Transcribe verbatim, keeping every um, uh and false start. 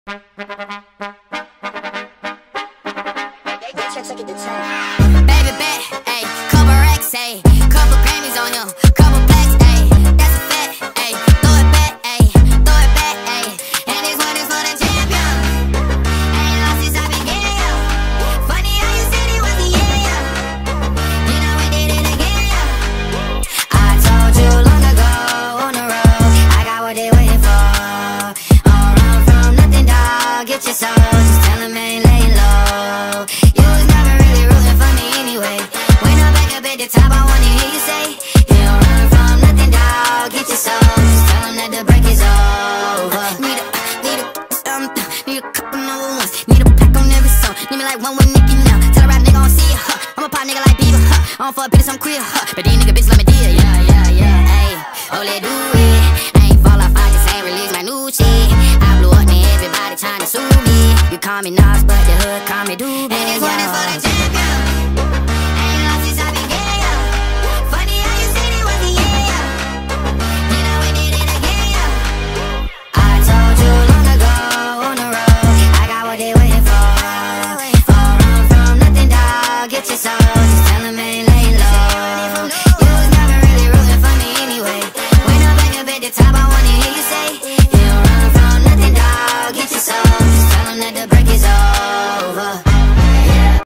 Baby bet, ayy, couple racks, ayy, couple Grammys on him, couple plaques, ayy, that's a fact, ayy, throw it back, ayy, throw it back, ayy, and this one is for the champion. Ain't lost since I began, yeah. Funny how you said it was the year, yeah. You know we did it again, yeah. I told you long ago on the road, I got what they waiting for. Don't run from nothing, dog. Get your soul, just tell them ain't laying low. You was never really rooting for me anyway. When I'm back up at the top, I wanna hear you say, you don't run from nothing, dog. Get your soul, just tell them that the break is over. Need a, need a, um, need a couple number ones. Need a pack on every song. Need me like one with Nicki now. Tell a rap nigga I don't see ya, huh. I'm a pop nigga like Bieber, huh. I don't fuck bitches, I'm queer, huh. But these nigga bitches let me deal, yeah, yeah, yeah, ayy. Oh, let do it. I ain't fall off, I just ain't release my new shit. I blew up and everybody trying to sue me. You call me Nas, but the hood call me Doobie. And this one is for the champion.